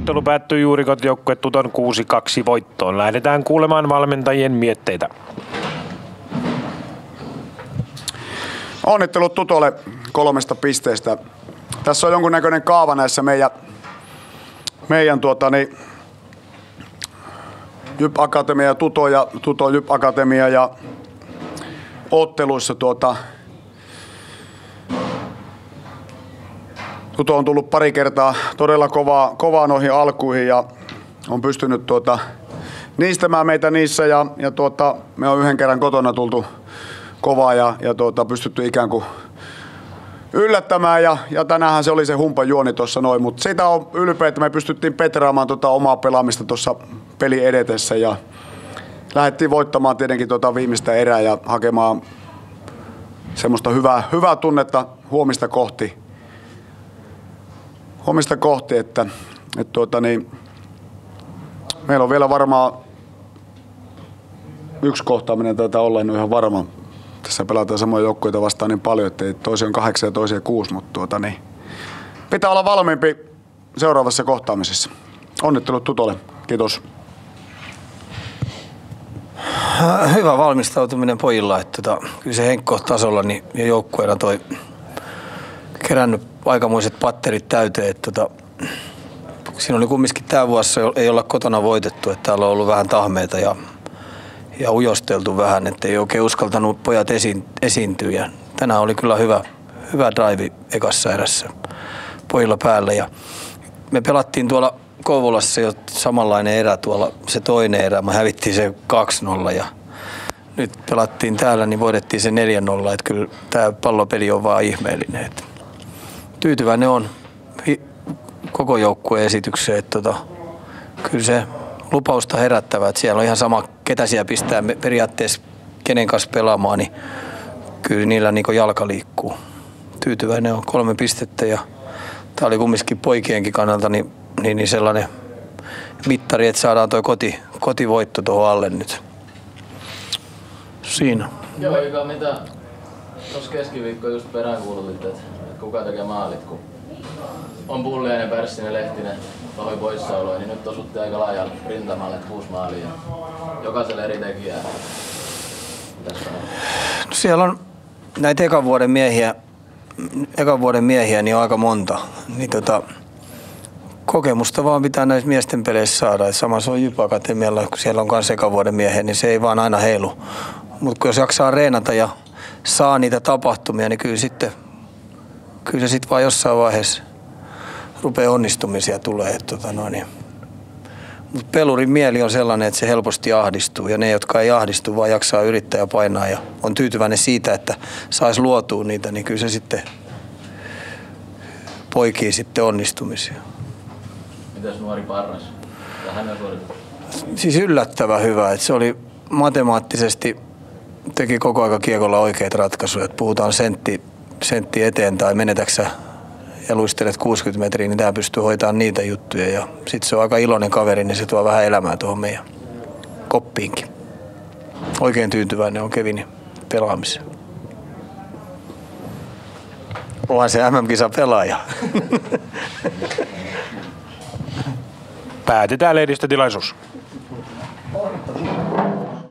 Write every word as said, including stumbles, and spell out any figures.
Ottelu päättyi juuri kotijoukkue Tuton kuusi kaksi voittoon. Lähdetään kuulemaan valmentajien mietteitä. Onnittelut Tutolle kolmesta pisteestä. Tässä on jonkunnäköinen kaava näissä meidän, meidän tuota, niin, Jyp Akatemia ja Tuto ja Tuto Jyp Akatemia ja otteluissa tuota, Tuto on tullut pari kertaa todella kovaa, kovaa noihin alkuihin ja on pystynyt tuota, niistämään meitä niissä ja, ja tuota, me on yhden kerran kotona tultu kovaa ja, ja tuota, pystytty ikään kuin yllättämään ja, ja tänäänhän se oli se humpan juoni tuossa noin, mutta siitä on ylpeä, että me pystyttiin petraamaan tuota omaa pelaamista tuossa peli edetessä ja lähdettiin voittamaan tietenkin tuota viimeistä erää ja hakemaan semmoista hyvää, hyvää tunnetta huomista kohti. Huomista kohti, että, että tuota niin, meillä on vielä varmaan yksi kohtaaminen taitaa olla, en ole ihan varma. Tässä pelataan samoja joukkueita vastaan niin paljon, että toisia on kahdeksan ja toisia kuusi, mutta tuota niin, pitää olla valmiimpi seuraavassa kohtaamisessa. Onnittelut Tutolle. Kiitos. Hyvä valmistautuminen pojilla. Että tota, kyllä se Henkko-tasolla niin, ja joukkueena toi kerännyt aikamoiset patterit täyteen. Että, tota, siinä oli kumminkin tämä vuosi ei olla kotona voitettu, että täällä on ollut vähän tahmeita ja ja ujosteltu vähän, ettei oikein uskaltanut pojat esiin, esiintyä. Ja tänään oli kyllä hyvä, hyvä drive ekassa erässä pojilla päällä. Ja me pelattiin tuolla Kouvolassa jo samanlainen erä tuolla, se toinen erä. Me hävittiin se kaksi nolla ja nyt pelattiin täällä, niin voitettiin se neljä nolla. Että kyllä tämä pallopeli on vaan ihmeellinen. Että tyytyväinen on koko joukkueen esitykseen. Että tota, kyllä se lupausta herättävä, että siellä on ihan sama, ketä siellä pistää periaatteessa kenen kanssa pelaamaan, niin kyllä niillä niin kuin jalka liikkuu. Tyytyväinen on kolme pistettä ja tämä oli kumminkin poikienkin kannalta niin, niin, niin sellainen mittari, että saadaan tuo koti, kotivoitto tuohon alle nyt. Siinä. Joo, Ika, mitä tuossa keskiviikko just peräänkuulutit, että kuka tekee maalit, kun on Pulliainen, Pärssinen, Lehtinen pahoin poissaoloja, niin nyt osutte aika laajalle rintamalle kuusi maalia ja jokaiselle eri tekijää. No siellä on näitä ekan vuoden miehiä, ekan vuoden miehiä niin on aika monta. Niin tota, kokemusta vaan pitää näissä miesten peleissä saada. Et sama se on Jyp Akatemialla, kun siellä on myös ekan vuoden miehiä, niin se ei vaan aina heilu. Mutta jos jaksaa reenata ja saa niitä tapahtumia, niin kyllä, sitten, kyllä se sitten vaan jossain vaiheessa rupeaa onnistumisia tulee. Tota no niin. Mut pelurin mieli on sellainen, että se helposti ahdistuu ja ne, jotka ei ahdistu, vaan jaksaa yrittää ja painaa ja on tyytyväinen siitä, että saisi luotua niitä, niin kyllä se sitten poikii sitten onnistumisia. Mitäs nuori Parras? Ja hänen suoritus? Siis yllättävän hyvä, että se oli matemaattisesti, teki koko ajan kiekolla oikeita ratkaisuja, että puhutaan sentti, sentti eteen tai menetäksä ja luistelet kuusikymmentä metriä, niin tämä pystyy hoitamaan niitä juttuja. Ja sitten se on aika iloinen kaveri, niin se tuo vähän elämää tuohon meidän koppiinkin. Oikein tyytyväinen on Kevinin pelaamiseen. Onhan se M M-kisa pelaaja. Päätetään lehdistötilaisuus.